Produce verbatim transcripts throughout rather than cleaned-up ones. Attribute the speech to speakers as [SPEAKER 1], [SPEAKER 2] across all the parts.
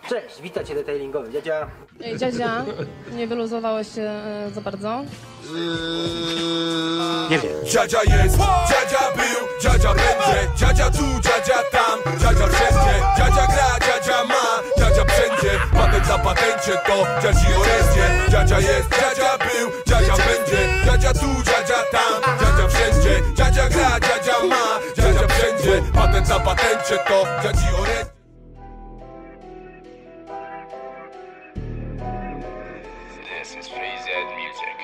[SPEAKER 1] Cześć, witajcie detailingowy. Dziadzia.
[SPEAKER 2] Ej, dziadzia, nie wyluzowałeś się e, za bardzo?
[SPEAKER 1] Nie wiem.
[SPEAKER 3] Dziadzia jest, dziadzia był, dziadzia będzie, dziadzia tu, dziadzia tam, dziadzia wszędzie, dziadzia gra, dziadzia ma, dziadzia wszędzie, patent na patencie to dziadzi orędzie. Dziadzia jest, dziadzia był, dziadzia będzie, dziadzia tu, dziadzia tam, dziadzia wszędzie, dziadzia gra, dziadzia ma, dziadzia wszędzie, patent na patencie to dziadzi orędzie.
[SPEAKER 4] This is Freezed Music.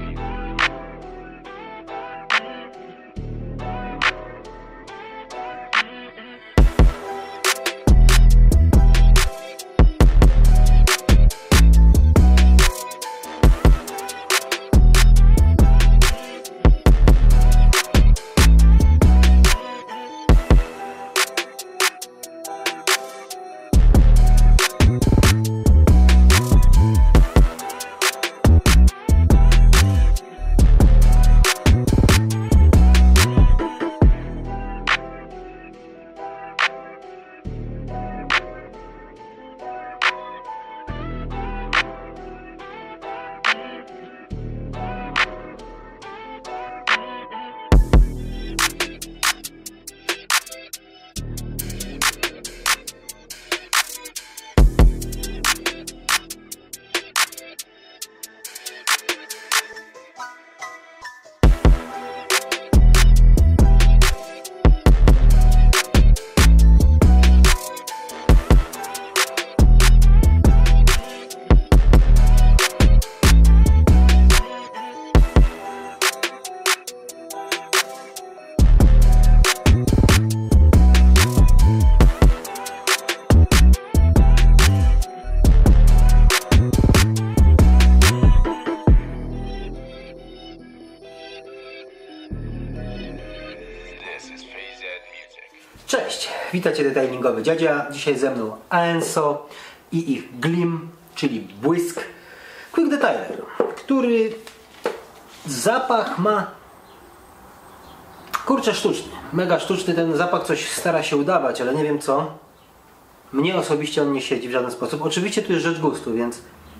[SPEAKER 1] Cześć, witajcie detailingowy dziadzia. Dzisiaj ze mną Aenso i ich Glim, czyli błysk Quick Detailer, który zapach ma, kurczę, sztuczny, mega sztuczny. Ten zapach coś stara się udawać, ale nie wiem co. Mnie osobiście on nie siedzi w żaden sposób. Oczywiście tu jest rzecz gustu, więc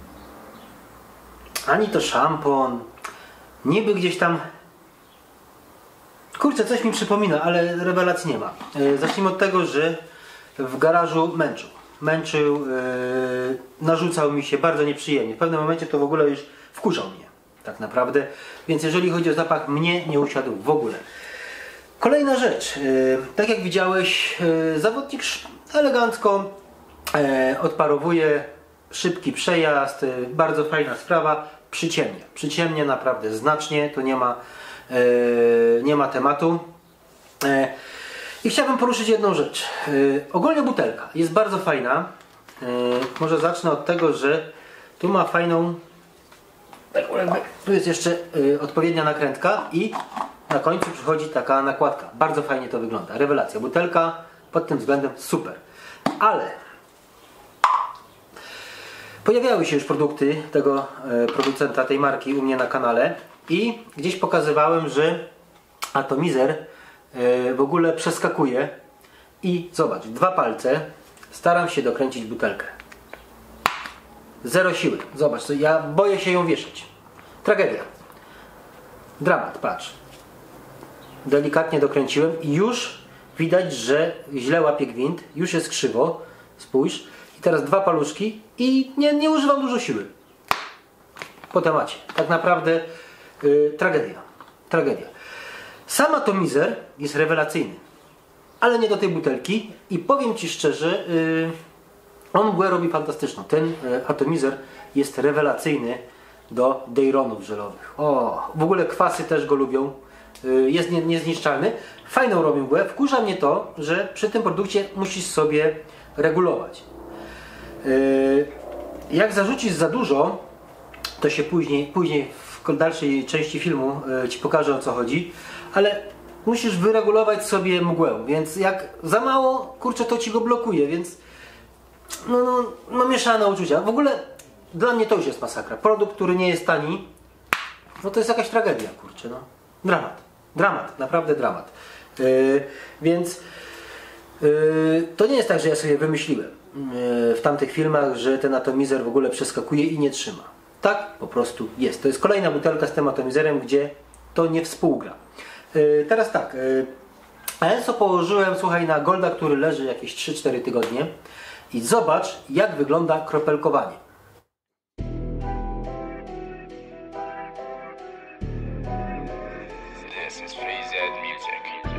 [SPEAKER 1] ani to szampon, niby gdzieś tam, kurczę, coś mi przypomina, ale rewelacji nie ma. Yy, zacznijmy od tego, że w garażu męczył. Męczył, yy, narzucał mi się bardzo nieprzyjemnie. W pewnym momencie to w ogóle już wkurzał mnie, tak naprawdę. Więc jeżeli chodzi o zapach, mnie nie usiadł w ogóle. Kolejna rzecz. Yy, tak jak widziałeś, yy, zawodnik elegancko yy, odparowuje, szybki przejazd, yy, bardzo fajna sprawa. Przyciemnia. Przyciemnia naprawdę znacznie, to nie ma Yy, nie ma tematu. Yy, I chciałbym poruszyć jedną rzecz. Yy, ogólnie butelka jest bardzo fajna. Yy, może zacznę od tego, że tu ma fajną, tu jest jeszcze yy, odpowiednia nakrętka i na końcu przychodzi taka nakładka. Bardzo fajnie to wygląda. Rewelacja. Butelka pod tym względem super. Ale pojawiały się już produkty tego yy, producenta, tej marki u mnie na kanale. I gdzieś pokazywałem, że atomizer yy, w ogóle przeskakuje i zobacz, dwa palce, staram się dokręcić butelkę. Zero siły. Zobacz, ja boję się ją wieszać. Tragedia. Dramat, patrz. Delikatnie dokręciłem i już widać, że źle łapie gwint, już jest krzywo. Spójrz. I teraz dwa paluszki i nie, nie używam dużo siły. Po temacie. Tak naprawdę Yy, tragedia. Tragedia. Sam atomizer jest rewelacyjny, ale nie do tej butelki i powiem Ci szczerze, yy, on mgłę robi fantastyczną. Ten yy, atomizer jest rewelacyjny do dejronów żelowych. O, w ogóle kwasy też go lubią. Yy, jest nie, niezniszczalny. Fajną robi mgłę. Wkurza mnie to, że przy tym produkcie musisz sobie regulować. Yy, jak zarzucisz za dużo, to się później, później w dalszej części filmu y, Ci pokażę, o co chodzi, ale musisz wyregulować sobie mgłę, więc jak za mało, kurczę, to Ci go blokuje, więc no, no, no mieszane uczucia. W ogóle dla mnie to już jest masakra. Produkt, który nie jest tani, no to jest jakaś tragedia, kurczę, no. Dramat. Dramat, naprawdę dramat. Yy, więc yy, to nie jest tak, że ja sobie wymyśliłem. Yy, w tamtych filmach, że ten atomizer w ogóle przeskakuje i nie trzyma. Tak po prostu jest. To jest kolejna butelka z tym atomizerem, gdzie to nie współgra. Yy, teraz tak. Yy, Aenso położyłem, słuchaj, na Golda, który leży jakieś trzy cztery tygodnie i zobacz, jak wygląda kropelkowanie.
[SPEAKER 4] This is Free Z Music.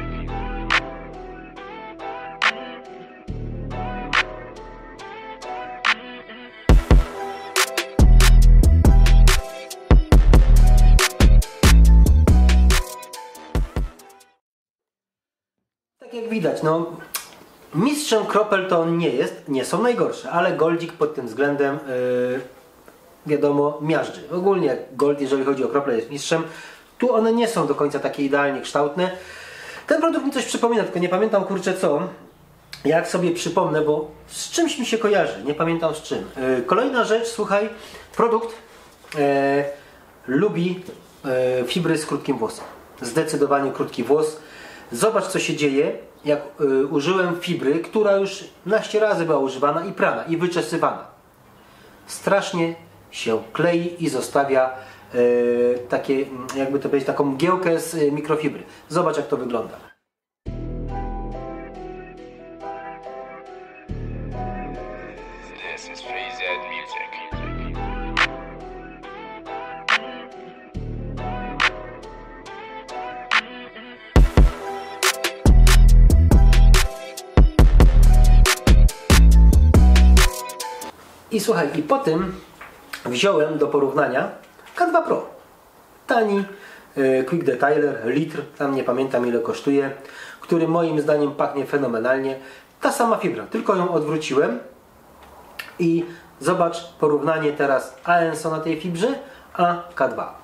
[SPEAKER 1] Tak jak widać, no mistrzem kropel to on nie jest, nie są najgorsze, ale Goldzik pod tym względem yy, wiadomo miażdży. Ogólnie Gold, jeżeli chodzi o krople, jest mistrzem. Tu one nie są do końca takie idealnie kształtne. Ten produkt mi coś przypomina, tylko nie pamiętam kurczę co. Jak sobie przypomnę, bo z czymś mi się kojarzy, nie pamiętam z czym. Yy, kolejna rzecz, słuchaj, produkt yy, lubi yy, fibry z krótkim włosem. Zdecydowanie krótki włos. Zobacz, co się dzieje, jak y, użyłem fibry, która już naście razy była używana i prana, i wyczesywana. Strasznie się klei i zostawia y, takie, jakby to powiedzieć, taką mgiełkę z y, mikrofibry. Zobacz, jak to wygląda.
[SPEAKER 4] This is Free Z Music.
[SPEAKER 1] I słuchaj, i po tym wziąłem do porównania K dwa Pro. Tani y, Quick Detailer, litr, tam nie pamiętam ile kosztuje, który moim zdaniem pachnie fenomenalnie. Ta sama fibra, tylko ją odwróciłem i zobacz porównanie teraz Aenso na tej fibrze, a K dwa.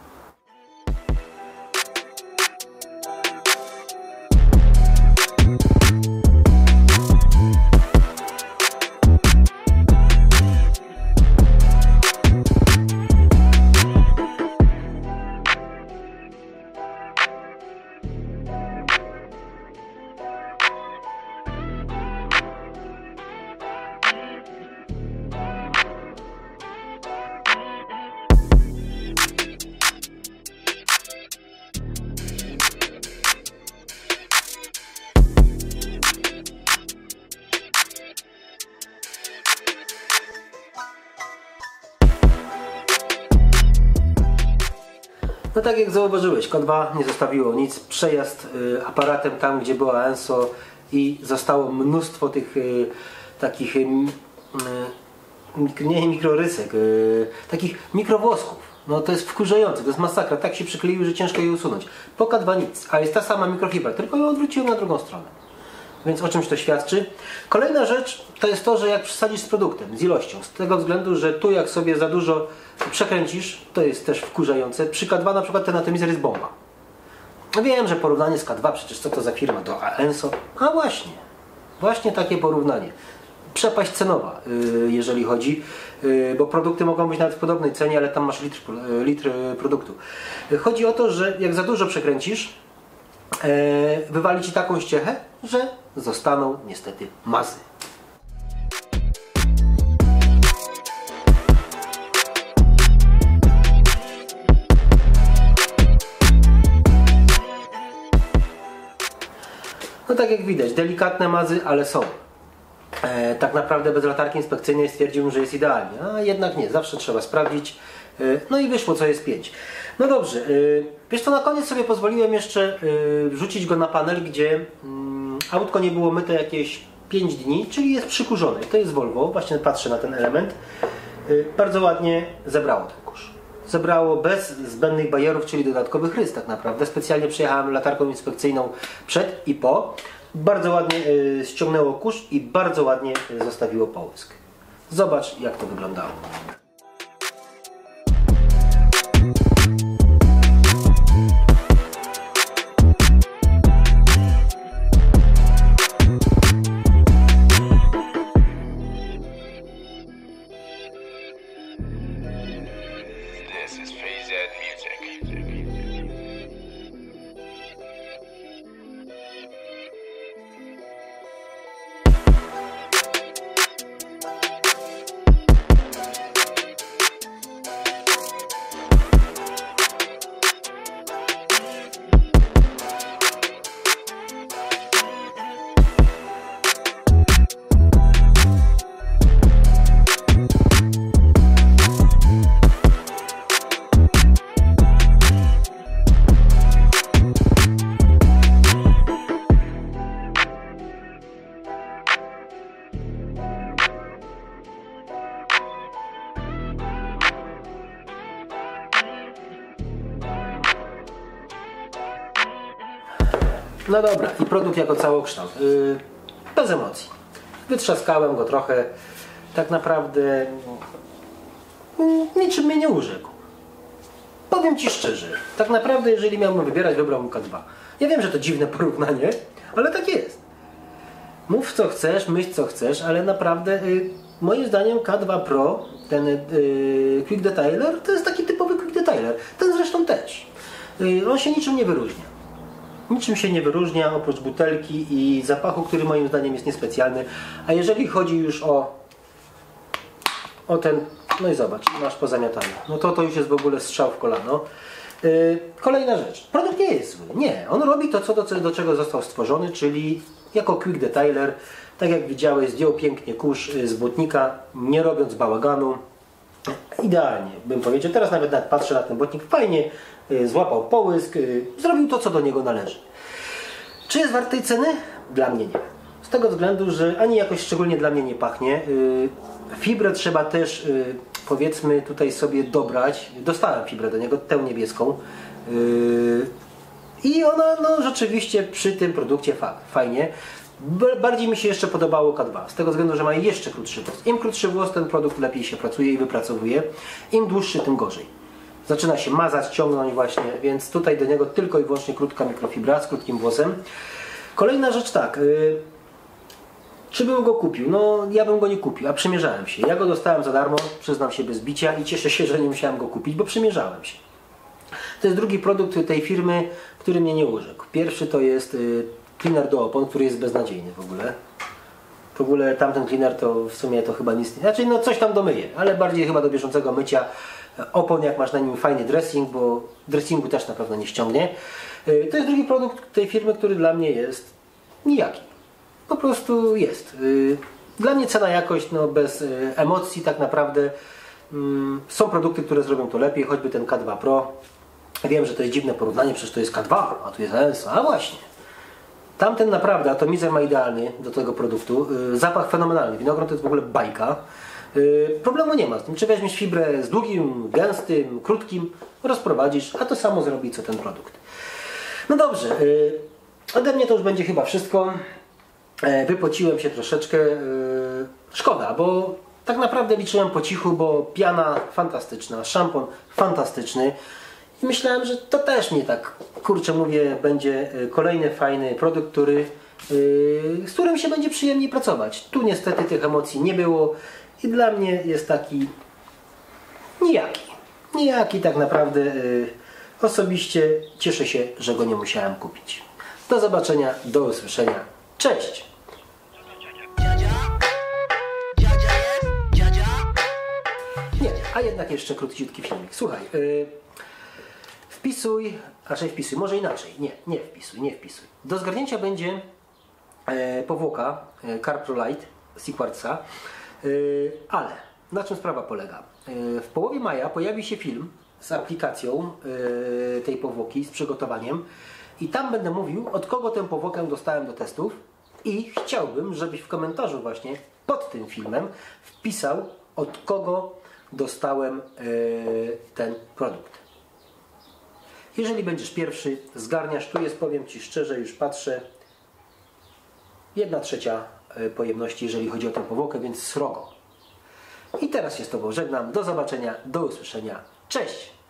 [SPEAKER 1] No tak jak zauważyłeś, K dwa nie zostawiło nic. Przejazd y, aparatem tam, gdzie była Aenso i zostało mnóstwo tych y, takich y, y, nie mikrorysek, y, takich mikrowłosków. No to jest wkurzające, to jest masakra. Tak się przykleiły, że ciężko je usunąć. Po K dwa nic, a jest ta sama mikrofibra, tylko ją odwróciłem na drugą stronę. Więc o czymś to świadczy. Kolejna rzecz to jest to, że jak przesadzisz z produktem, z ilością, z tego względu, że tu jak sobie za dużo przekręcisz, to jest też wkurzające. Przy K dwa na przykład ten atomizer jest bomba. Wiem, że porównanie z K dwa, przecież co to za firma, do Aenso. A właśnie, właśnie takie porównanie. Przepaść cenowa, jeżeli chodzi, bo produkty mogą być nawet w podobnej cenie, ale tam masz litr, litr produktu. Chodzi o to, że jak za dużo przekręcisz, wywali ci taką ściechę, że zostaną niestety mazy. No tak jak widać, delikatne mazy, ale są. E, tak naprawdę bez latarki inspekcyjnej stwierdziłbym, że jest idealnie, a jednak nie, zawsze trzeba sprawdzić. E, no i wyszło, co jest pięć. No dobrze, e, wiesz co, na koniec sobie pozwoliłem jeszcze e, wrzucić go na panel, gdzie mm, autko nie było myte jakieś pięć dni, czyli jest przykurzone. To jest Volvo, właśnie patrzę na ten element. E, bardzo ładnie zebrało ten kurz. Zebrało bez zbędnych bajerów, czyli dodatkowych rys tak naprawdę. Specjalnie przyjechałem latarką inspekcyjną przed i po. Bardzo ładnie y, ściągnęło kurz i bardzo ładnie y, zostawiło połysk. Zobacz, jak to wyglądało.
[SPEAKER 4] This is Free Z Music.
[SPEAKER 1] No dobra, i produkt jako całokształt. Yy, bez emocji. Wytrzaskałem go trochę. Tak naprawdę yy, niczym mnie nie urzekł. Powiem Ci szczerze, tak naprawdę jeżeli miałbym wybierać, wybrałbym K dwa. Ja wiem, że to dziwne porównanie, ale tak jest. Mów co chcesz, myśl co chcesz, ale naprawdę yy, moim zdaniem K dwa Pro, ten yy, Quick Detailer, to jest taki typowy Quick Detailer. Ten zresztą też. Yy, on się niczym nie wyróżnia. Niczym się nie wyróżnia oprócz butelki i zapachu, który moim zdaniem jest niespecjalny. A jeżeli chodzi już o, o ten, no i zobacz, masz pozamiatane. No to to już jest w ogóle strzał w kolano. Yy, kolejna rzecz. Produkt nie jest zły. Nie, on robi to, co do, do czego został stworzony, czyli jako Quick Detailer. Tak jak widziałeś, zdjął pięknie kurz z błotnika, nie robiąc bałaganu. Idealnie bym powiedział. Teraz nawet, nawet patrzę na ten błotnik. Fajnie yy, złapał połysk. Yy, zrobił to, co do niego należy. Czy jest wart tej ceny? Dla mnie nie. Z tego względu, że ani jakoś szczególnie dla mnie nie pachnie. Yy, fibrę trzeba też, yy, powiedzmy, tutaj sobie dobrać. Dostałem fibrę do niego, tę niebieską. Yy, I ona no, rzeczywiście przy tym produkcie fa fajnie. Bardziej mi się jeszcze podobało K dwa, z tego względu, że ma jeszcze krótszy włos. Im krótszy włos, ten produkt lepiej się pracuje i wypracowuje. Im dłuższy, tym gorzej. Zaczyna się mazać, ciągnąć właśnie, więc tutaj do niego tylko i wyłącznie krótka mikrofibra z krótkim włosem. Kolejna rzecz tak, yy, czy bym go kupił? No ja bym go nie kupił, a przymierzałem się. Ja go dostałem za darmo, przyznam się bez bicia i cieszę się, że nie musiałem go kupić, bo przymierzałem się. To jest drugi produkt tej firmy, który mnie nie urzekł. Pierwszy to jest yy, cleaner do opon, który jest beznadziejny w ogóle. W ogóle tamten cleaner to w sumie to chyba nic nie... Znaczy no coś tam domyje, ale bardziej chyba do bieżącego mycia opon, jak masz na nim fajny dressing, bo dressingu też na pewno nie ściągnie. To jest drugi produkt tej firmy, który dla mnie jest nijaki. Po prostu jest. Dla mnie cena jakość, no bez emocji tak naprawdę. Są produkty, które zrobią to lepiej, choćby ten K dwa Pro. Wiem, że to jest dziwne porównanie, przecież to jest K dwa, a tu jest L S. A właśnie. Tamten naprawdę, atomizer ma idealny do tego produktu. Zapach fenomenalny. Winogron to jest w ogóle bajka. Problemu nie ma z tym. Czy weźmiesz fibrę z długim, gęstym, krótkim, rozprowadzisz, a to samo zrobi co ten produkt. No dobrze. Ode mnie to już będzie chyba wszystko. Wypociłem się troszeczkę. Szkoda, bo tak naprawdę liczyłem po cichu, bo piana fantastyczna, szampon fantastyczny. I myślałem, że to też mnie tak, kurczę mówię, będzie kolejny fajny produkt, który, z którym się będzie przyjemniej pracować. Tu niestety tych emocji nie było i dla mnie jest taki nijaki. Nijaki tak naprawdę. Osobiście cieszę się, że go nie musiałem kupić. Do zobaczenia, do usłyszenia. Cześć! Nie, a jednak jeszcze króciutki filmik. Słuchaj, yy, wpisuj, raczej wpisuj, może inaczej. Nie, nie wpisuj, nie wpisuj. Do zgarnięcia będzie yy, powłoka yy, Carprolite z Quartza, yy, ale na czym sprawa polega? Yy, w połowie maja pojawi się film z aplikacją yy, tej powłoki, z przygotowaniem i tam będę mówił, od kogo tę powłokę dostałem do testów i chciałbym, żebyś w komentarzu właśnie pod tym filmem wpisał, od kogo dostałem yy, ten produkt. Jeżeli będziesz pierwszy, zgarniasz, tu jest, powiem Ci szczerze, już patrzę, jedna trzecia pojemności, jeżeli chodzi o tę powłokę, więc srogo. I teraz się z Tobą żegnam, do zobaczenia, do usłyszenia, cześć!